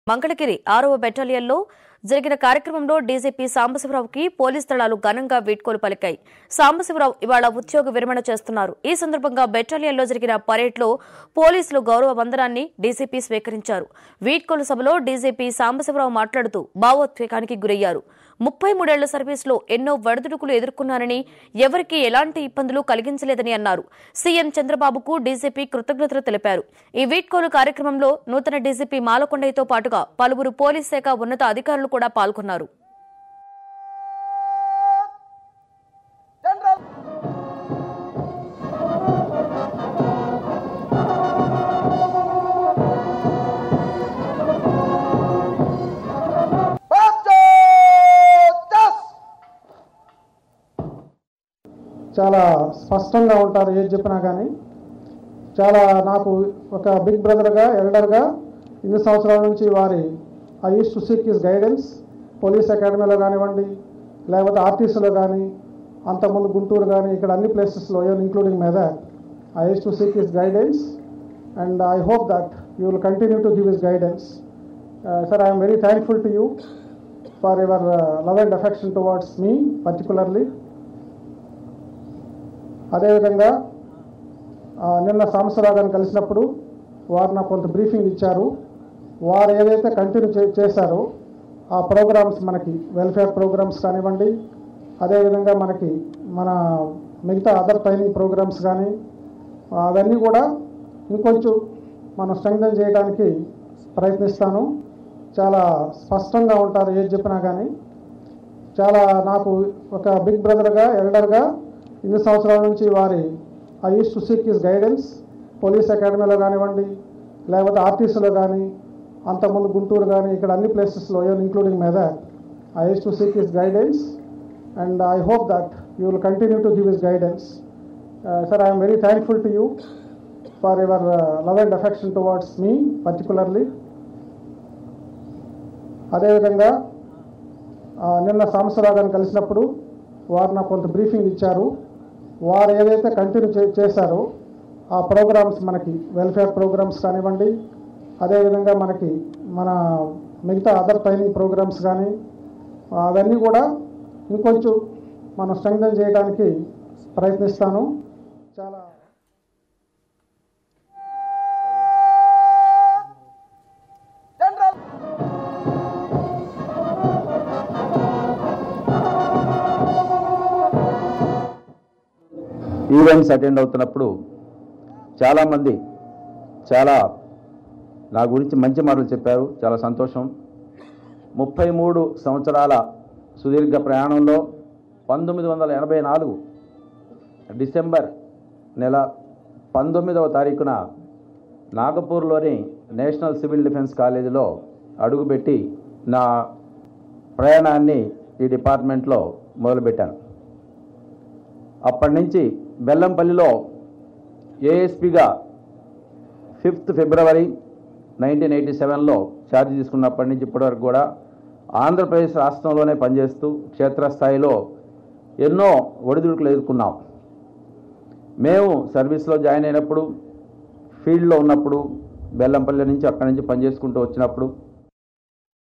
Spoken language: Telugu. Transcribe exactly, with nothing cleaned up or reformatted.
మంగళగిరి ఆరవ బెటాలియన్లో జరిగిన కార్యక్రమంలో డీజీపీ సాంబ శివరావుకి పోలీస్ దళాలు ఘనంగా వీడ్కోలు పలికాయి. సాంబ శివరావు ఇవాళ ఉద్యోగ విరమణ చేస్తున్నారు. ఈ సందర్భంగా బెటాలియన్లో జరిగిన పరేడ్లో పోలీసులు గౌరవ వందనాన్ని డీజీపీ స్వీకరించారు. వీడ్కోలు సభలో డీజీపీ సాంబ శివరావు మాట్లాడుతూ భావోద్వేగానికి గురయ్యారు. ముప్పై మూడేళ్ల సర్వీసులో ఎన్నో వడదుడుకులు ఎదుర్కొన్నారని, ఎవరికీ ఎలాంటి ఇబ్బందులు కలిగించలేదని అన్నారు. సీఎం చంద్రబాబుకు డీజీపీ కృతజ్ఞతలు తెలిపారు. ఈ వీడ్కోలు కార్యక్రమంలో నూతన డీజీపీ మాలకొండయ్యతో పాటుగా పలువురు పోలీస్ శాఖ ఉన్నత అధికారులు కూడా పాల్గొన్నారు. చాలా స్పష్టంగా ఉంటారు, ఏది చెప్పినా కానీ. చాలా నాకు ఒక బిగ్ బ్రదర్గా, ఎల్డర్గా ఇన్ని సంవత్సరాల నుంచి వారి I use to seek his guidance. Police అకాడమీలో కానివ్వండి, లేకపోతే ఆర్టీసీలో కానీ, అంతకుముందు గుంటూరు కానీ, ఇక్కడ అన్ని ప్లేసెస్లో including Medak, I use to seek his guidance and I hope that you will continue to give his guidance. Sir, I'm very thankful to you for your love and affection towards me particularly. అదేవిధంగా నిన్న సాంబశివరావు గారిని కలిసినప్పుడు వారు నాకు కొంత బ్రీఫింగ్ ఇచ్చారు. వారు ఏదైతే కంటిన్యూ చేశారో ఆ ప్రోగ్రామ్స్, మనకి వెల్ఫేర్ ప్రోగ్రామ్స్ కానివ్వండి, అదేవిధంగా మనకి మన మిగతా అదర్ ట్రైనింగ్ ప్రోగ్రామ్స్ కానీ, అవన్నీ కూడా ఇంకొంచెం మనం స్ట్రెంగ్థెన్ చేయడానికి ప్రయత్నిస్తాను. చాలా స్పష్టంగా ఉంటారు, ఏది చెప్పినా కానీ. చాలా నాకు ఒక బిగ్ బ్రదర్గా, ఎల్డర్గా ఇన్ని సంవత్సరాల నుంచి వారి I use to seek his guidance. Police అకాడమీలో కానివ్వండి, లేకపోతే ఆర్టీసీలో కానీ, అంతకుముందు గుంటూరు కానీ, ఇక్కడ అన్ని ప్లేసెస్లో including Medak, I use to seek his guidance and I hope that you will continue to give his guidance. Sir, I'm very thankful to you for your love and affection towards me particularly. అదేవిధంగా నిన్న సాంబశివరావు గారిని కలిసినప్పుడు వారు నాకు కొంత బ్రీఫింగ్ ఇచ్చారు. వారు ఏదైతే కంటిన్యూ చేశారో ఆ ప్రోగ్రామ్స్, మనకి వెల్ఫేర్ ప్రోగ్రామ్స్ కానివ్వండి, అదేవిధంగా మనకి మన మిగతా అదర్ ట్రైనింగ్ ప్రోగ్రామ్స్ కానీ, అవన్నీ కూడా ఇంకొంచెం మనం స్ట్రెంగ్థెన్ చేయడానికి ప్రయత్నిస్తాను. చాలా ఈవెంట్స్ అటెండ్ అవుతున్నప్పుడు చాలామంది చాలా నా గురించి మంచి మాటలు చెప్పారు. చాలా సంతోషం. ముప్పై మూడు సంవత్సరాల సుదీర్ఘ ప్రయాణంలో పంతొమ్మిది వందల ఎనభై నాలుగు డిసెంబర్ నెల పంతొమ్మిదవ తారీఖున నాగపూర్లోని నేషనల్ సివిల్ డిఫెన్స్ కాలేజీలో అడుగుపెట్టి నా ప్రయాణాన్ని ఈ డిపార్ట్మెంట్లో మొదలుపెట్టాను. అప్పటి నుంచి బెల్లంపల్లిలో ఏఎస్పీగా ఫిఫ్త్ ఫిబ్రవరి నైన్టీన్ ఎయిటీ సెవెన్లో ఛార్జ్ తీసుకున్నప్పటి నుంచి ఇప్పటివరకు కూడా ఆంధ్రప్రదేశ్ రాష్ట్రంలోనే పనిచేస్తూ క్షేత్రస్థాయిలో ఎన్నో ఒడిదుడుకులు ఎదుర్కొన్నాం. మేము సర్వీస్లో జాయిన్ అయినప్పుడు, ఫీల్డ్లో ఉన్నప్పుడు, బెల్లంపల్లి నుంచి అక్కడి నుంచి పనిచేసుకుంటూ వచ్చినప్పుడు